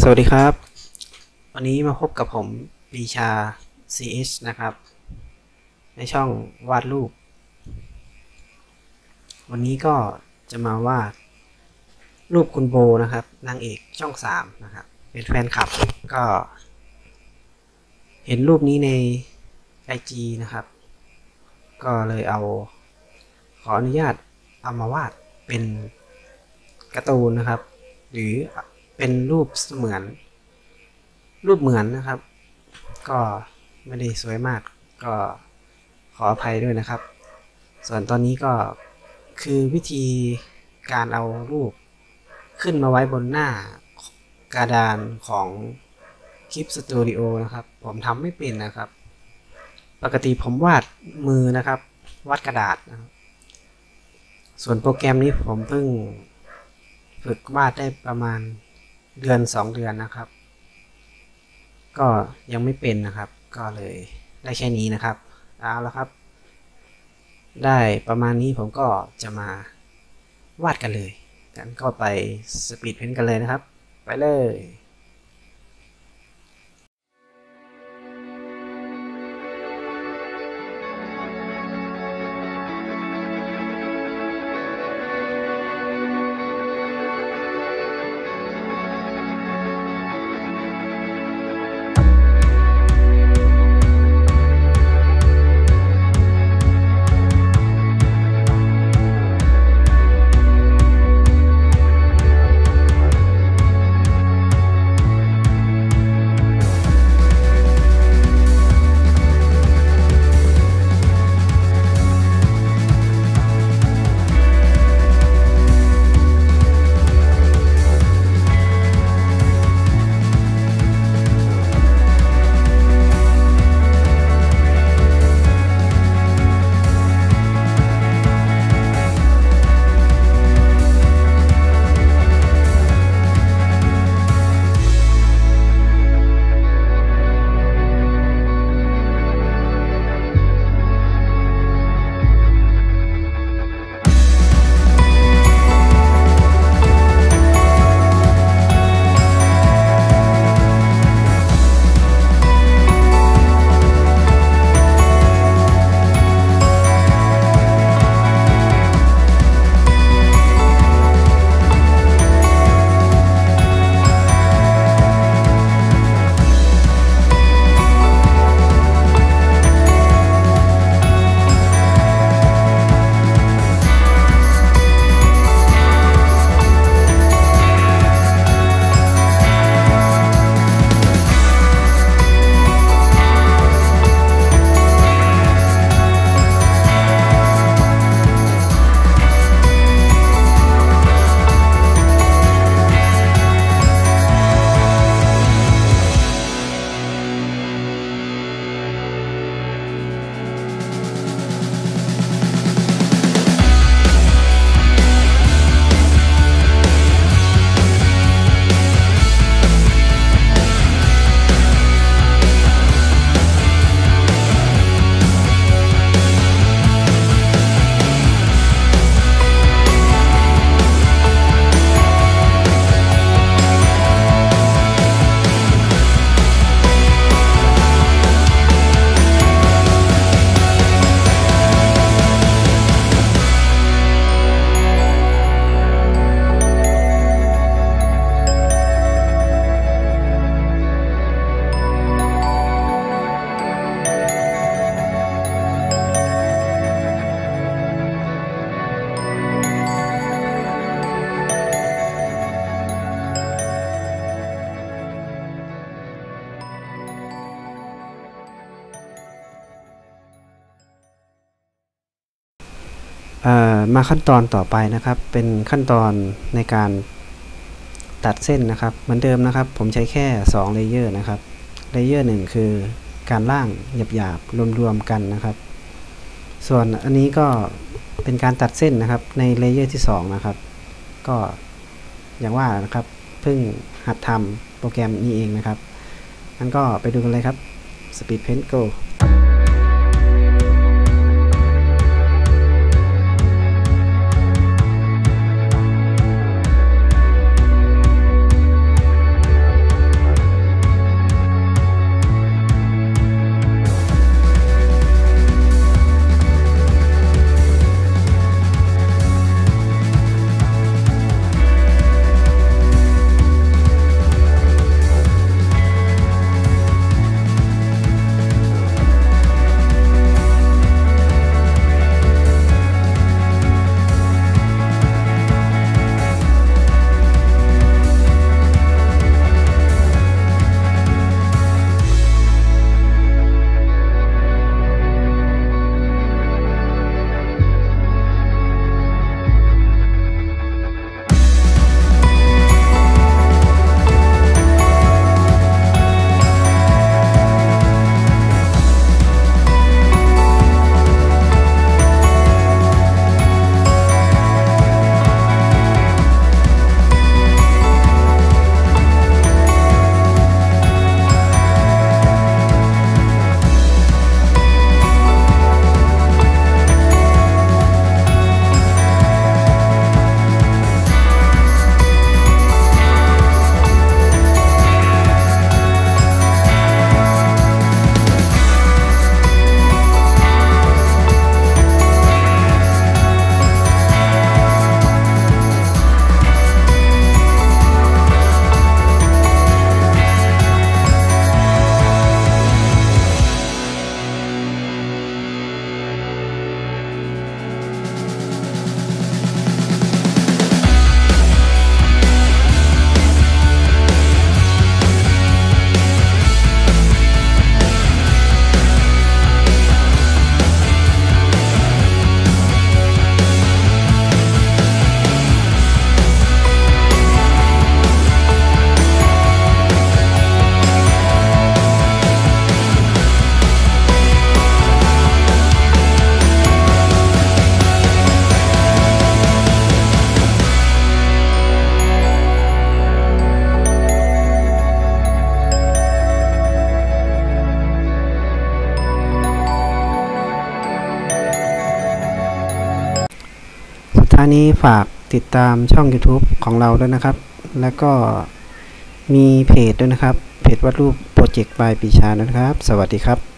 วัสดีครับวันนี้มาพบกับผมปรีชา CH นะครับในช่องวาดรูปวันนี้ก็จะมาวาดรูปคุณโบนะครับนางเอกช่อง3นะครับเป็นแฟนคลับก็เห็นรูปนี้ใน IG นะครับก็เลยขออนุญาตเอามาวาดเป็นการ์ตูนนะครับหรือเป็นรูปเหมือนนะครับก็ไม่ได้สวยมากก็ขออภัยด้วยนะครับส่วนตอนนี้ก็คือวิธีการเอารูปขึ้นมาไว้บนหน้ากระดานของคลิปสตูดิโอนะครับผมทำไม่เป็นนะครับปกติผมวาดมือนะครับวาดกระดาษนะครับส่วนโปรแกรมนี้ผมเพิ่งฝึกวาดได้ประมาณเดือน2 เดือนนะครับก็ยังไม่เป็นนะครับก็เลยได้แค่นี้นะครับเอาละครับได้ประมาณนี้ผมก็จะมาวาดกันเลยกันก็ไปสปีดเพนท์กันเลยนะครับไปเลยมาขั้นตอนต่อไปนะครับเป็นขั้นตอนในการตัดเส้นนะครับเหมือนเดิมนะครับผมใช้แค่2เลเยอร์นะครับเลเยอร์1คือการล่างหยาบๆรวมๆกันนะครับส่วนอันนี้ก็เป็นการตัดเส้นนะครับในเลเยอร์ที่2นะครับก็อย่างว่านะครับเพิ่งหัดทำโปรแกรมนี้เองนะครับงั้นก็ไปดูกันเลยครับ Speed Paint Go ท้ายนี้ฝากติดตามช่อง YouTube ของเราด้วยนะครับแล้วก็มีเพจด้วยนะครับเพจวาดรูปโปรเจกต์บายปีชาด้วยนะครับสวัสดีครับ